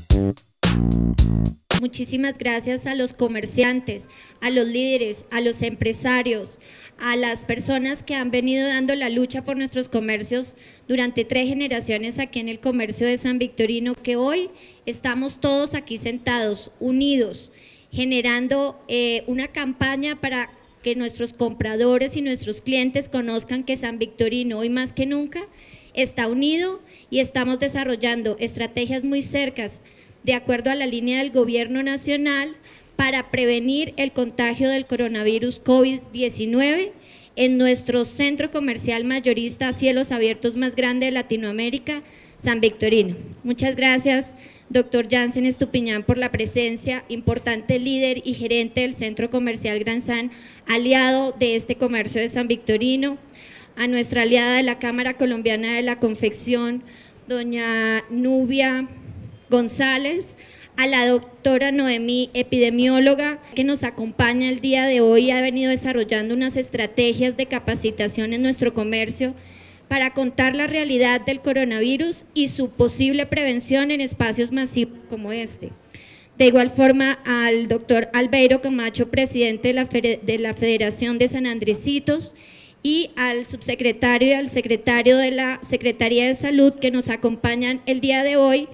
Muchísimas gracias a los comerciantes, a los líderes, a los empresarios, a las personas que han venido dando la lucha por nuestros comercios durante 3 generaciones aquí en el comercio de San Victorino, que hoy estamos todos aquí sentados, unidos, generando una campaña para que nuestros compradores y nuestros clientes conozcan que San Victorino hoy más que nunca está unido y estamos desarrollando estrategias muy cercas de acuerdo a la línea del gobierno nacional para prevenir el contagio del coronavirus COVID-19 en nuestro centro comercial mayorista a cielos abiertos más grande de Latinoamérica, San Victorino. Muchas gracias, doctor Jansen Estupiñán, por la presencia, importante líder y gerente del Centro Comercial Gran San, aliado de este comercio de San Victorino, a nuestra aliada de la Cámara Colombiana de la Confección, doña Nubia González, a la doctora Noemí, epidemióloga, que nos acompaña el día de hoy y ha venido desarrollando unas estrategias de capacitación en nuestro comercio para contar la realidad del coronavirus y su posible prevención en espacios masivos como este. De igual forma, al doctor Albeiro Camacho, presidente de la Federación de San Andresitos, y al subsecretario y al secretario de la Secretaría de Salud, que nos acompañan el día de hoy,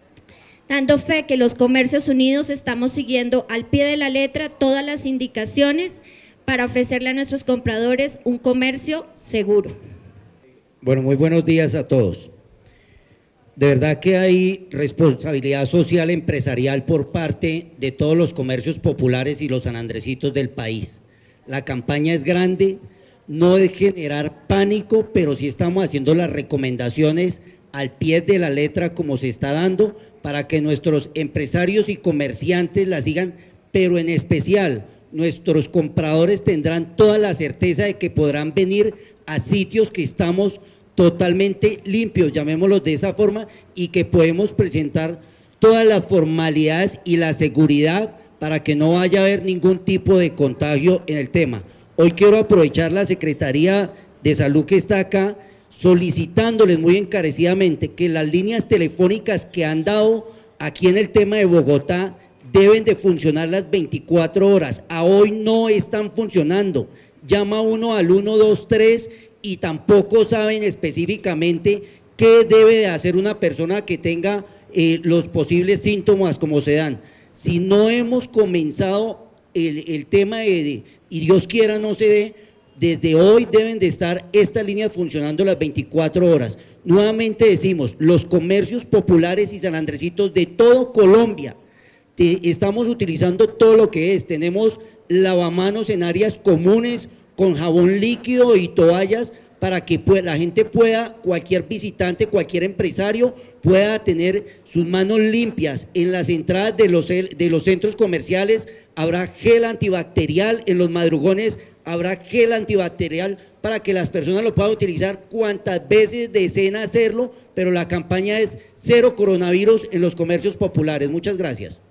dando fe que los comercios unidos estamos siguiendo al pie de la letra todas las indicaciones para ofrecerle a nuestros compradores un comercio seguro. Bueno, muy buenos días a todos. De verdad que hay responsabilidad social empresarial por parte de todos los comercios populares y los sanandresitos del país. La campaña es grande, no es generar pánico, pero sí estamos haciendo las recomendaciones al pie de la letra como se está dando para que nuestros empresarios y comerciantes la sigan, pero en especial nuestros compradores tendrán toda la certeza de que podrán venir a sitios que estamos totalmente limpios, llamémoslos de esa forma, y que podemos presentar todas las formalidades y la seguridad para que no vaya a haber ningún tipo de contagio en el tema. Hoy quiero aprovechar la Secretaría de Salud que está acá, solicitándoles muy encarecidamente que las líneas telefónicas que han dado aquí en el tema de Bogotá deben de funcionar las 24 horas, a hoy no están funcionando, llama uno al 123 y tampoco saben específicamente qué debe de hacer una persona que tenga los posibles síntomas como se dan. Si no hemos comenzado el tema y Dios quiera no se dé, desde hoy deben de estar estas líneas funcionando las 24 horas. Nuevamente decimos, los comercios populares y sanandresitos de todo Colombia, estamos utilizando todo lo que es, tenemos lavamanos en áreas comunes con jabón líquido y toallas para que la gente pueda, cualquier visitante, cualquier empresario pueda tener sus manos limpias. En las entradas de los centros comerciales habrá gel antibacterial, en los madrugones habrá gel antibacterial para que las personas lo puedan utilizar cuantas veces deseen hacerlo, pero la campaña es cero coronavirus en los comercios populares. Muchas gracias.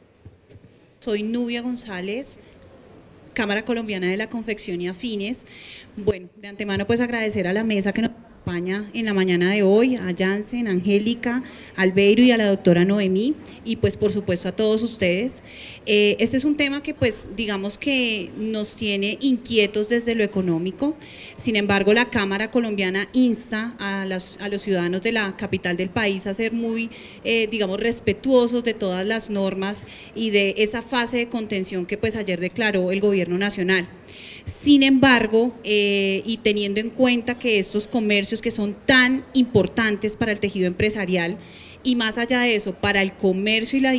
Soy Nubia González, Cámara Colombiana de la Confección y Afines. Bueno, de antemano pues agradecer a la mesa que nos acompaña en la mañana de hoy, a Jansen, Angélica, Albeiro y a la doctora Noemí, y pues por supuesto a todos ustedes. Este es un tema que pues digamos que nos tiene inquietos desde lo económico. Sin embargo, la Cámara Colombiana insta a los ciudadanos de la capital del país a ser muy, digamos, respetuosos de todas las normas y de esa fase de contención que pues ayer declaró el gobierno nacional. Sin embargo, y teniendo en cuenta que estos comercios que son tan importantes para el tejido empresarial y más allá de eso, para el comercio y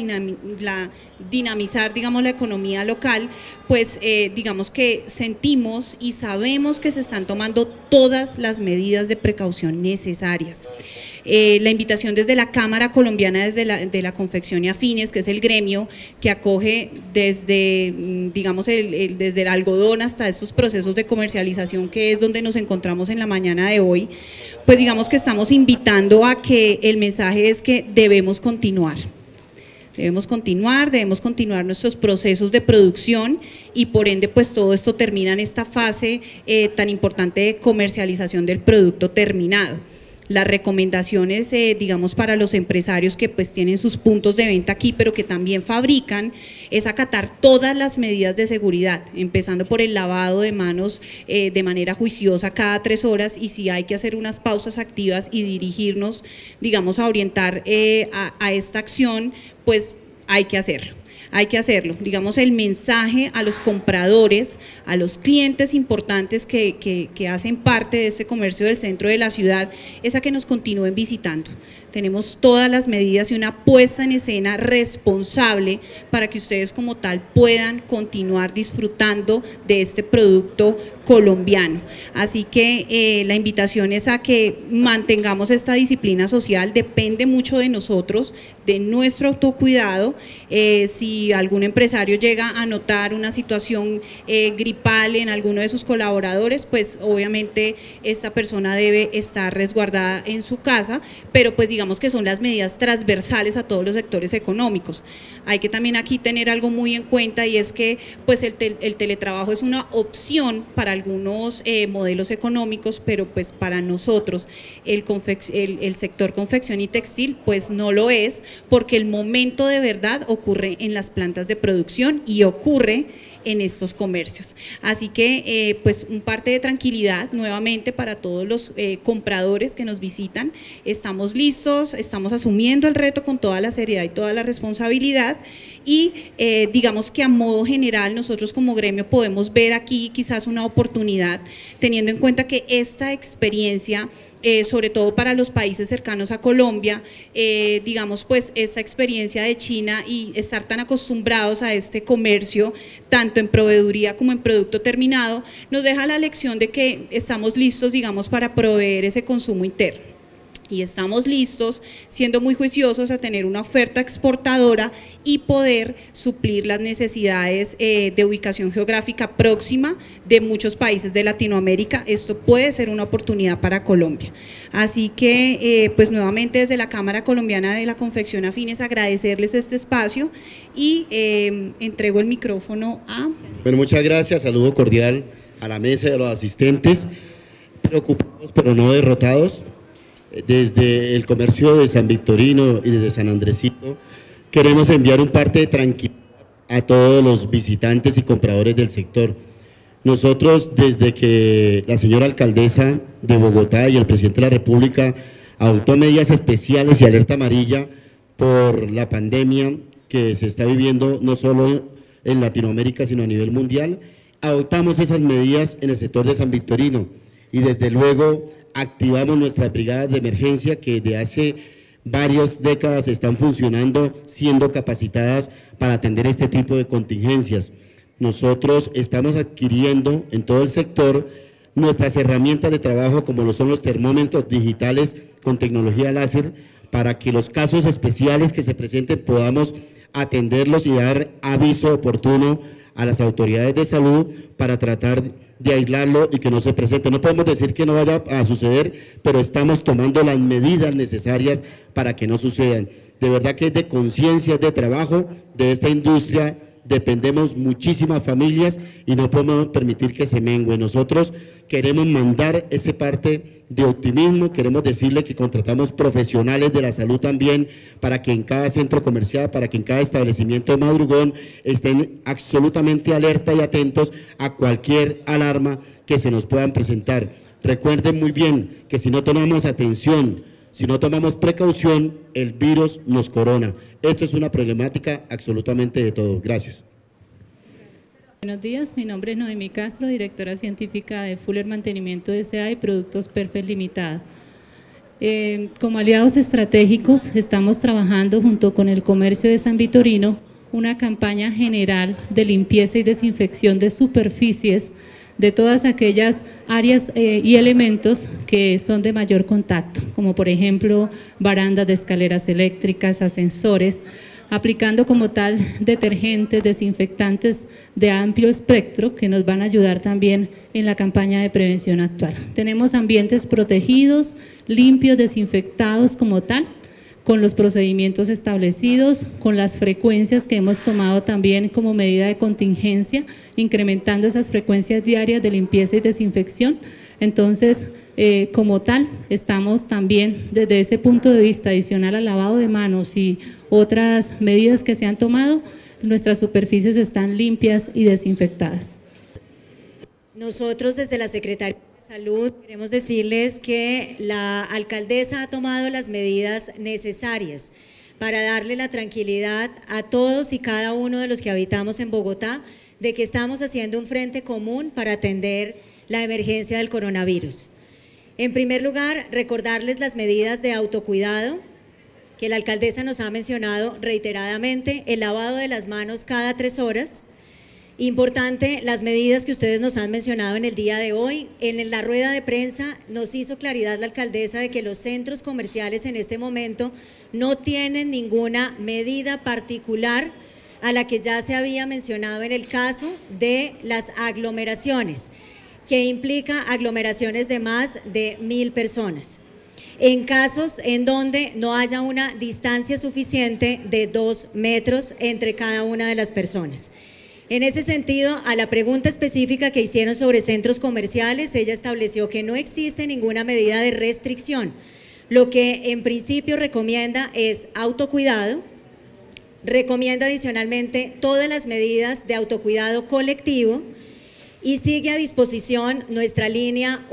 dinamizar, digamos, la economía local, pues digamos que sentimos y sabemos que se están tomando todas las medidas de precaución necesarias. La invitación desde la Cámara Colombiana de la Confección y Afines, que es el gremio que acoge desde, digamos, desde el algodón hasta estos procesos de comercialización, que es donde nos encontramos en la mañana de hoy, pues digamos que estamos invitando a que el mensaje es que debemos continuar. Debemos continuar nuestros procesos de producción y por ende pues todo esto termina en esta fase tan importante de comercialización del producto terminado. Las recomendaciones, digamos, para los empresarios que pues tienen sus puntos de venta aquí, pero que también fabrican, es acatar todas las medidas de seguridad, empezando por el lavado de manos de manera juiciosa cada 3 horas, y si hay que hacer unas pausas activas y dirigirnos, digamos, a orientar a esta acción, pues hay que hacerlo. Hay que hacerlo, digamos, el mensaje a los compradores, a los clientes importantes que hacen parte de este comercio del centro de la ciudad, es a que nos continúen visitando. Tenemos todas las medidas y una puesta en escena responsable para que ustedes como tal puedan continuar disfrutando de este producto colombiano. Así que la invitación es a que mantengamos esta disciplina social, depende mucho de nosotros, de nuestro autocuidado. Si algún empresario llega a notar una situación gripal en alguno de sus colaboradores, pues obviamente esta persona debe estar resguardada en su casa, pero pues digamos que son las medidas transversales a todos los sectores económicos. Hay que también aquí tener algo muy en cuenta, y es que pues el teletrabajo es una opción para algunos modelos económicos, pero pues para nosotros el sector confección y textil pues no lo es, porque el momento de verdad ocurre en las plantas de producción y ocurre en estos comercios. Así que pues un parte de tranquilidad nuevamente para todos los compradores que nos visitan. Estamos listos, estamos asumiendo el reto con toda la seriedad y toda la responsabilidad, y digamos que a modo general nosotros como gremio podemos ver aquí quizás una oportunidad, teniendo en cuenta que esta experiencia sobre todo para los países cercanos a Colombia, digamos pues esta experiencia de China y estar tan acostumbrados a este comercio, tanto en proveeduría como en producto terminado, nos deja la lección de que estamos listos, digamos, para proveer ese consumo interno. Y estamos listos, siendo muy juiciosos, a tener una oferta exportadora y poder suplir las necesidades de ubicación geográfica próxima de muchos países de Latinoamérica. Esto puede ser una oportunidad para Colombia. Así que, pues nuevamente desde la Cámara Colombiana de la Confección Afines, agradecerles este espacio y entrego el micrófono a… Bueno, muchas gracias, saludo cordial a la mesa y a los asistentes, preocupados pero no derrotados. Desde el comercio de San Victorino y desde San Andresito queremos enviar un parte de tranquilidad a todos los visitantes y compradores del sector. Nosotros, desde que la señora alcaldesa de Bogotá y el presidente de la República adoptó medidas especiales y alerta amarilla por la pandemia que se está viviendo no solo en Latinoamérica sino a nivel mundial, adoptamos esas medidas en el sector de San Victorino y desde luego activamos nuestras brigadas de emergencia que de hace varias décadas están funcionando, siendo capacitadas para atender este tipo de contingencias. Nosotros estamos adquiriendo en todo el sector nuestras herramientas de trabajo, como lo son los termómetros digitales con tecnología láser, para que los casos especiales que se presenten podamos atenderlos y dar aviso oportuno a las autoridades de salud para tratar de aislarlo y que no se presente. No podemos decir que no vaya a suceder, pero estamos tomando las medidas necesarias para que no sucedan. De verdad que es de conciencia, de trabajo de esta industria, dependemos muchísimas familias y no podemos permitir que se mengue. Nosotros queremos mandar ese parte de optimismo, queremos decirle que contratamos profesionales de la salud también para que en cada centro comercial, para que en cada establecimiento de madrugón estén absolutamente alerta y atentos a cualquier alarma que se nos puedan presentar. Recuerden muy bien que si no tomamos atención, si no tomamos precaución, el virus nos corona. Esto es una problemática absolutamente de todos. Gracias. Buenos días, mi nombre es Noemí Castro, directora científica de Fuller Mantenimiento S.A. y Productos Perfect Limitada. Como aliados estratégicos estamos trabajando junto con el comercio de San Victorino una campaña general de limpieza y desinfección de superficies de todas aquellas áreas y elementos que son de mayor contacto, como por ejemplo barandas de escaleras eléctricas, ascensores, aplicando como tal detergentes, desinfectantes de amplio espectro que nos van a ayudar también en la campaña de prevención actual. Tenemos ambientes protegidos, limpios, desinfectados como tal, con los procedimientos establecidos, con las frecuencias que hemos tomado también como medida de contingencia, incrementando esas frecuencias diarias de limpieza y desinfección. Entonces, Como tal, estamos también desde ese punto de vista adicional al lavado de manos y otras medidas que se han tomado, nuestras superficies están limpias y desinfectadas. Nosotros desde la Secretaría de Salud queremos decirles que la alcaldesa ha tomado las medidas necesarias para darle la tranquilidad a todos y cada uno de los que habitamos en Bogotá de que estamos haciendo un frente común para atender la emergencia del coronavirus. En primer lugar, recordarles las medidas de autocuidado que la alcaldesa nos ha mencionado reiteradamente, el lavado de las manos cada 3 horas. Importante, las medidas que ustedes nos han mencionado en el día de hoy. En la rueda de prensa nos hizo claridad la alcaldesa de que los centros comerciales en este momento no tienen ninguna medida particular a la que ya se había mencionado en el caso de las aglomeraciones, que implica aglomeraciones de más de 1000 personas. En casos en donde no haya una distancia suficiente de 2 metros entre cada una de las personas. En ese sentido, a la pregunta específica que hicieron sobre centros comerciales, ella estableció que no existe ninguna medida de restricción. Lo que en principio recomienda es autocuidado, recomienda adicionalmente todas las medidas de autocuidado colectivo y sigue a disposición nuestra línea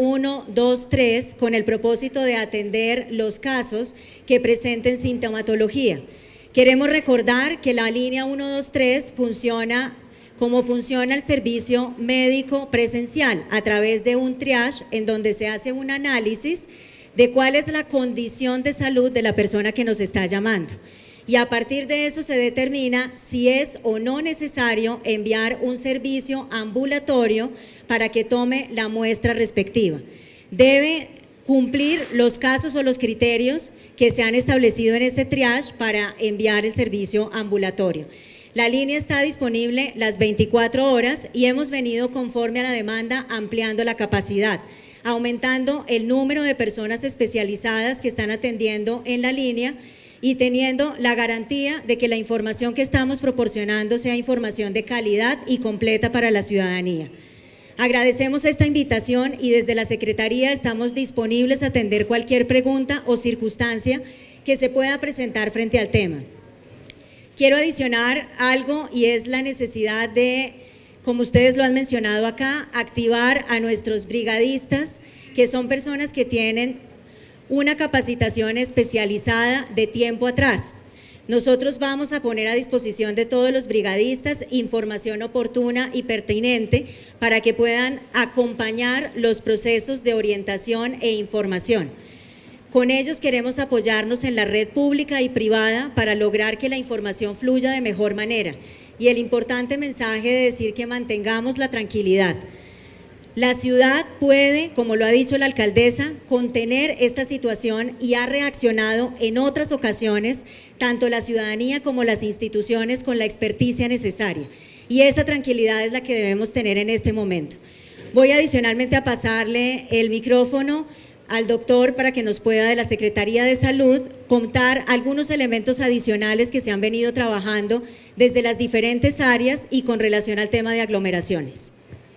123 con el propósito de atender los casos que presenten sintomatología. Queremos recordar que la línea 123 funciona como funciona el servicio médico presencial, a través de un triage en donde se hace un análisis de cuál es la condición de salud de la persona que nos está llamando. Y a partir de eso se determina si es o no necesario enviar un servicio ambulatorio para que tome la muestra respectiva. Debe cumplir los casos o los criterios que se han establecido en ese triage para enviar el servicio ambulatorio. La línea está disponible las 24 horas y hemos venido conforme a la demanda ampliando la capacidad, aumentando el número de personas especializadas que están atendiendo en la línea y teniendo la garantía de que la información que estamos proporcionando sea información de calidad y completa para la ciudadanía. Agradecemos esta invitación y desde la Secretaría estamos disponibles a atender cualquier pregunta o circunstancia que se pueda presentar frente al tema. Quiero adicionar algo y es la necesidad de, como ustedes lo han mencionado acá, activar a nuestros brigadistas, que son personas que tienen una capacitación especializada de tiempo atrás. Nosotros vamos a poner a disposición de todos los brigadistas información oportuna y pertinente para que puedan acompañar los procesos de orientación e información. Con ellos queremos apoyarnos en la red pública y privada para lograr que la información fluya de mejor manera. Y el importante mensaje de decir que mantengamos la tranquilidad. La ciudad puede, como lo ha dicho la alcaldesa, contener esta situación y ha reaccionado en otras ocasiones, tanto la ciudadanía como las instituciones con la experticia necesaria. Y esa tranquilidad es la que debemos tener en este momento. Voy adicionalmente a pasarle el micrófono al doctor para que nos pueda de la Secretaría de Salud contar algunos elementos adicionales que se han venido trabajando desde las diferentes áreas y con relación al tema de aglomeraciones.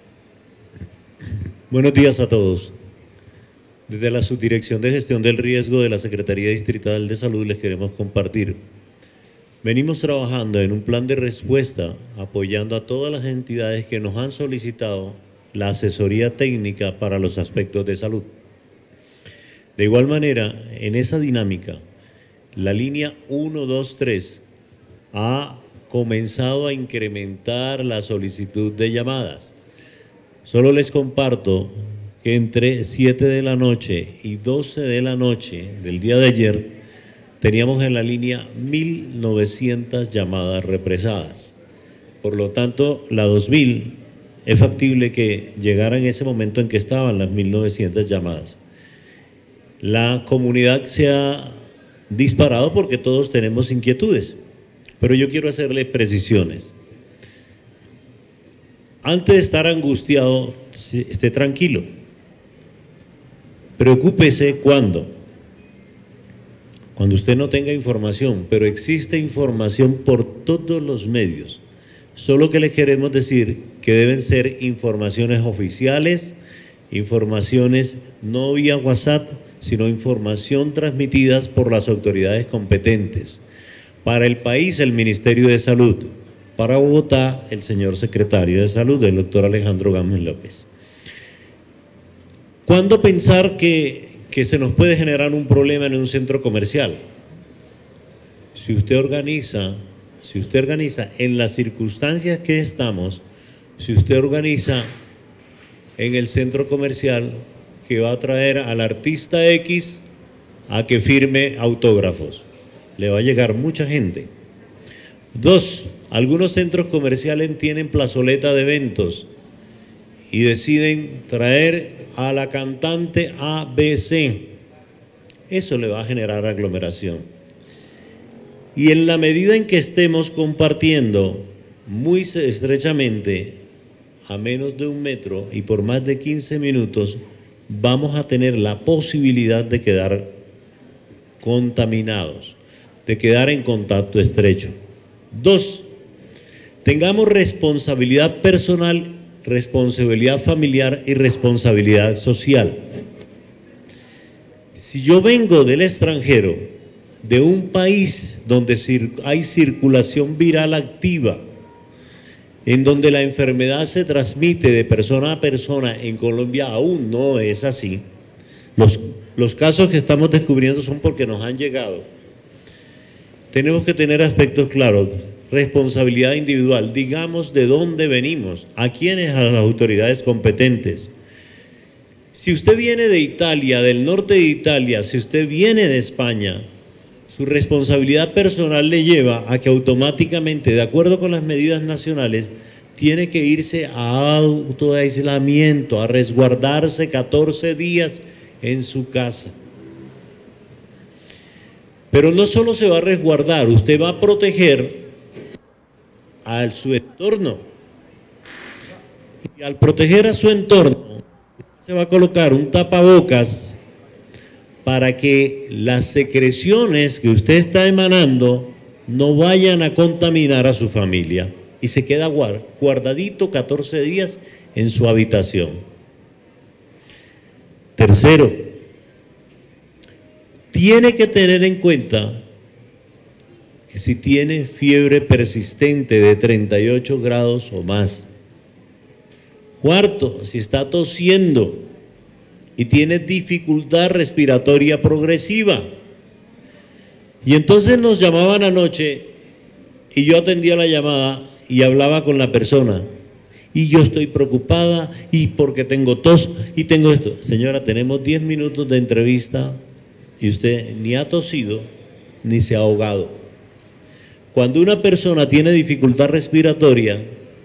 Buenos días a todos. Desde la Subdirección de Gestión del Riesgo de la Secretaría Distrital de Salud les queremos compartir. Venimos trabajando en un plan de respuesta apoyando a todas las entidades que nos han solicitado la asesoría técnica para los aspectos de salud. De igual manera, en esa dinámica, la línea 123 ha comenzado a incrementar la solicitud de llamadas. Solo les comparto que entre 7 de la noche y 12 de la noche del día de ayer, teníamos en la línea 1.900 llamadas represadas. Por lo tanto, la 2.000 es factible que llegara en ese momento en que estaban las 1.900 llamadas. La comunidad se ha disparado porque todos tenemos inquietudes, pero yo quiero hacerle precisiones. Antes de estar angustiado, esté tranquilo. Preocúpese cuando usted no tenga información, pero existe información por todos los medios. Solo que le queremos decir que deben ser informaciones oficiales, informaciones no vía WhatsApp, sino información transmitidas por las autoridades competentes. Para el país, el Ministerio de Salud. Para Bogotá, el señor secretario de Salud, el doctor Alejandro Gámez López. ¿Cuándo pensar que se nos puede generar un problema en un centro comercial? Si usted organiza en las circunstancias que estamos, si usted organiza en el centro comercial que va a traer al artista X a que firme autógrafos, le va a llegar mucha gente. 2, algunos centros comerciales tienen plazoleta de eventos y deciden traer a la cantante ABC. Eso le va a generar aglomeración. Y en la medida en que estemos compartiendo muy estrechamente, a menos de 1 metro y por más de 15 minutos, vamos a tener la posibilidad de quedar contaminados, de quedar en contacto estrecho. 2, tengamos responsabilidad personal, responsabilidad familiar y responsabilidad social. Si yo vengo del extranjero, de un país donde hay circulación viral activa, en donde la enfermedad se transmite de persona a persona, en Colombia aún no es así. Los casos que estamos descubriendo son porque nos han llegado. Tenemos que tener aspectos claros. Responsabilidad individual, digamos de dónde venimos, a quiénes, a las autoridades competentes. Si usted viene de Italia, del norte de Italia, si usted viene de España, su responsabilidad personal le lleva a que automáticamente, de acuerdo con las medidas nacionales, tiene que irse a autoaislamiento, a resguardarse 14 días en su casa. Pero no solo se va a resguardar, usted va a proteger a su entorno. Y al proteger a su entorno, se va a colocar un tapabocas para que las secreciones que usted está emanando no vayan a contaminar a su familia. Y se queda guardadito 14 días en su habitación. Tercero, tiene que tener en cuenta que si tiene fiebre persistente de 38 grados o más. Cuarto, si está tosiendo y tiene dificultad respiratoria progresiva. Y entonces nos llamaban anoche y yo atendía la llamada y hablaba con la persona. Y yo estoy preocupada y porque tengo tos y tengo esto. Señora, tenemos 10 minutos de entrevista y usted ni ha tosido ni se ha ahogado. Cuando una persona tiene dificultad respiratoria,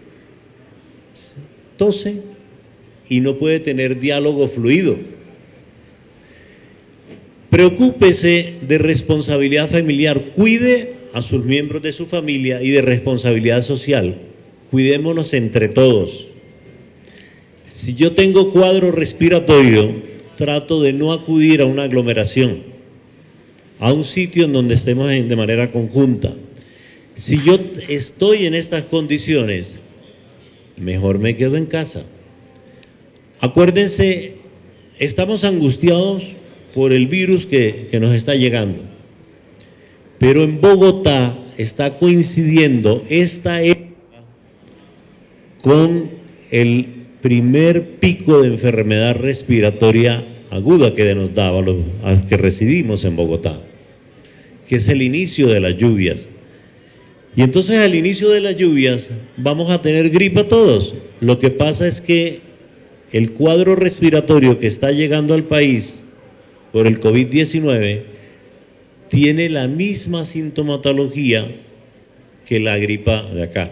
tose y no puede tener diálogo fluido. Preocúpese de responsabilidad familiar, cuide a sus miembros de su familia y de responsabilidad social. Cuidémonos entre todos. Si yo tengo cuadro respiratorio, trato de no acudir a una aglomeración, a un sitio en donde estemos de manera conjunta. Si yo estoy en estas condiciones, mejor me quedo en casa. Acuérdense, estamos angustiados por el virus que nos está llegando. Pero en Bogotá está coincidiendo esta época con el primer pico de enfermedad respiratoria aguda que nos daba los que residimos en Bogotá, que es el inicio de las lluvias. Y entonces al inicio de las lluvias vamos a tener gripa todos. Lo que pasa es que el cuadro respiratorio que está llegando al país por el COVID-19 tiene la misma sintomatología que la gripa de acá.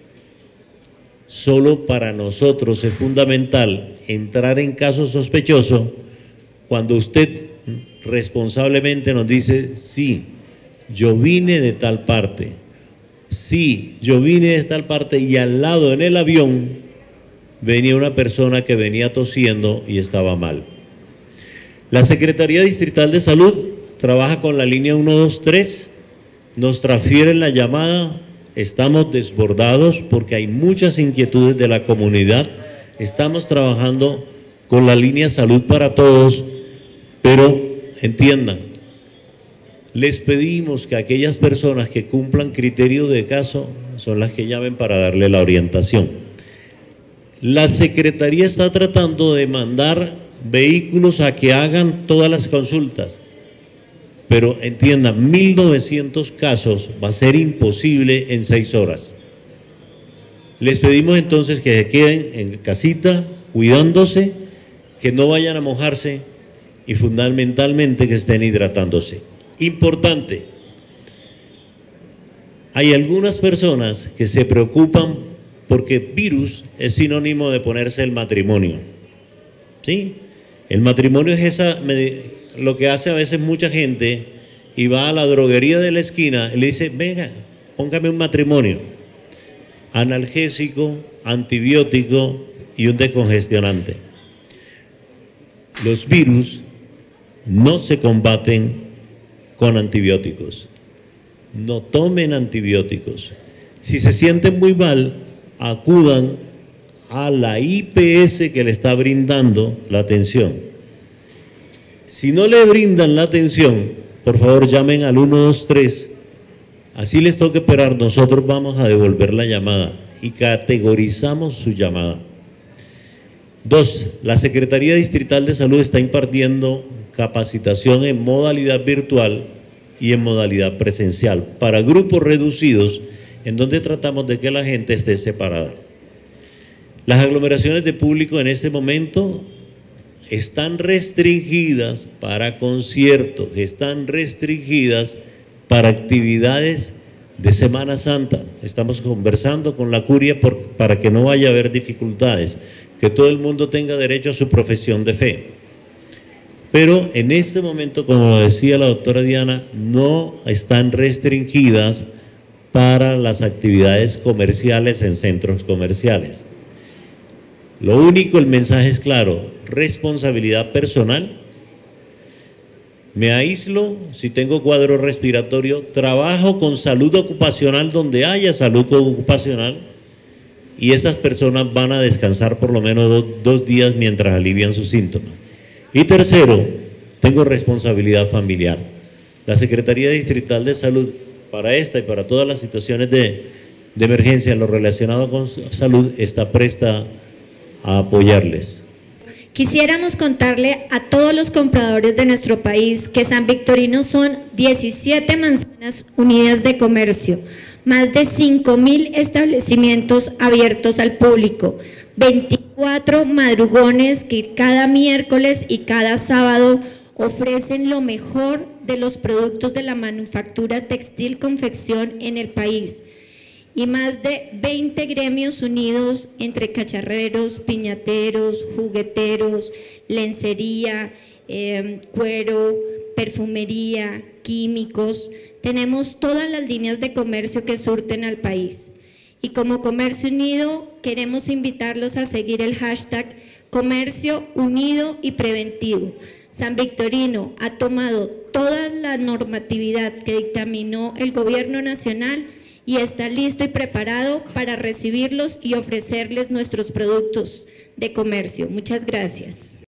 Solo para nosotros es fundamental entrar en caso sospechoso cuando usted responsablemente nos dice, sí, yo vine de tal parte, sí, yo vine de tal parte y al lado en el avión venía una persona que venía tosiendo y estaba mal. La Secretaría Distrital de Salud trabaja con la línea 123, nos transfieren la llamada, estamos desbordados porque hay muchas inquietudes de la comunidad, estamos trabajando con la línea Salud para Todos, pero entiendan, les pedimos que aquellas personas que cumplan criterios de caso son las que llamen para darle la orientación. La Secretaría está tratando de mandar vehículos a que hagan todas las consultas, pero entiendan, 1.900 casos va a ser imposible en 6 horas. Les pedimos entonces que se queden en casita, cuidándose, que no vayan a mojarse y fundamentalmente que estén hidratándose. Importante, hay algunas personas que se preocupan porque virus es sinónimo de ponerse el matrimonio. ¿Sí? El matrimonio es lo que hace a veces mucha gente y va a la droguería de la esquina y le dice, venga, póngame un matrimonio. Analgésico, antibiótico y un descongestionante. Los virus no se combaten con antibióticos. No tomen antibióticos. Si se sienten muy mal, acudan a la IPS que le está brindando la atención. Si no le brindan la atención, por favor llamen al 123. Así les toca esperar, nosotros vamos a devolver la llamada y categorizamos su llamada. 2. La Secretaría Distrital de Salud está impartiendo capacitación en modalidad virtual y en modalidad presencial para grupos reducidos en donde tratamos de que la gente esté separada. Las aglomeraciones de público en este momento están restringidas para conciertos, están restringidas para actividades de Semana Santa. Estamos conversando con la curia para que no vaya a haber dificultades, que todo el mundo tenga derecho a su profesión de fe. Pero en este momento, como decía la doctora Diana, no están restringidas para las actividades comerciales en centros comerciales. Lo único, el mensaje es claro, responsabilidad personal. Me aíslo si tengo cuadro respiratorio, trabajo con salud ocupacional donde haya salud ocupacional y esas personas van a descansar por lo menos 2 días mientras alivian sus síntomas. Y tercero, tengo responsabilidad familiar. La Secretaría Distrital de Salud para esta y para todas las situaciones de emergencia en lo relacionado con salud está presta a apoyarles. Quisiéramos contarle a todos los compradores de nuestro país que San Victorino son 17 manzanas unidas de comercio, más de 5.000 establecimientos abiertos al público, 24 madrugones que cada miércoles y cada sábado ofrecen lo mejor de los productos de la manufactura textil confección en el país, y más de 20 gremios unidos entre cacharreros, piñateros, jugueteros, lencería, cuero, perfumería, químicos. Tenemos todas las líneas de comercio que surten al país. Y como Comercio Unido queremos invitarlos a seguir el hashtag Comercio Unido y Preventivo. San Victorino ha tomado toda la normatividad que dictaminó el Gobierno Nacional y está listo y preparado para recibirlos y ofrecerles nuestros productos de comercio. Muchas gracias.